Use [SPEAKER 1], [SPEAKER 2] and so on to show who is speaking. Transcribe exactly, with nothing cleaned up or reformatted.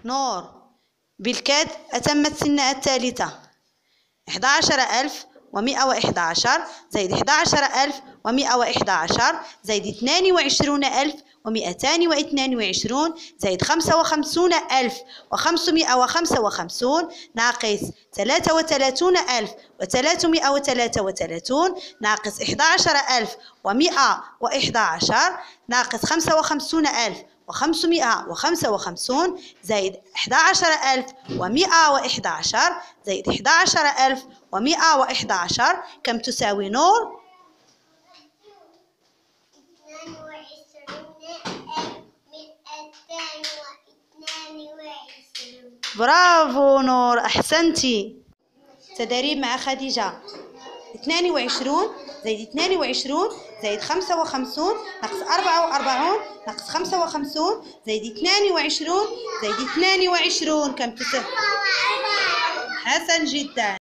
[SPEAKER 1] نور بالكاد أتمت سنها الثالثة. إحدى عشر ألف ومئة وإحدى عشر زائد إحدى عشر ألف ومئة وإحدى عشر زائد اثنان وعشرون ألف ومئتان واثنان وعشرون زائد خمسة وخمسون ألف وخمسمئة وخمسة وخمسون ناقص ثلاثة وثلاثون ألف وثلاثمئة وثلاثة وثلاثون ناقص إحدى عشر ألف ومئة وإحدى عشر ناقص خمسة وخمسون ألف وخمسمئة وخمسة وخمسون زائد إحدى عشر ألف ومئة وإحدى عشر زائد إحدى عشر ألف ومئة وإحدى عشر كم تساوي نور؟ برافو نور، أحسنتي. تدريب مع خديجة. اثنان وعشرون زائد اثنان وعشرون زائد خمسة وخمسون ناقص أربعة وأربعون ناقص خمسة وخمسون زائد اثنان وعشرون زائد اثنان وعشرون كم تساوي؟ حسن جدا.